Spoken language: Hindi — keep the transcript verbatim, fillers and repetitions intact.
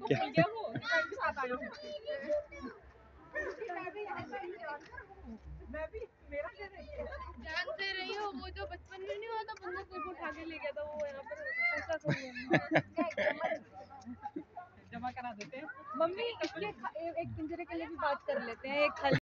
क्या? क्या वो साथ आया हूँ मैं भी मेरा क्या जान से रही हो वो जो बचपन में नहीं हुआ था बंदा तेरे को उठा के ले गया था वो यहाँ पर ऐसा करूँगा जमा करा देते हैं मम्मी इसके एक पिंजरे के लिए भी बात कर लेते हैं एक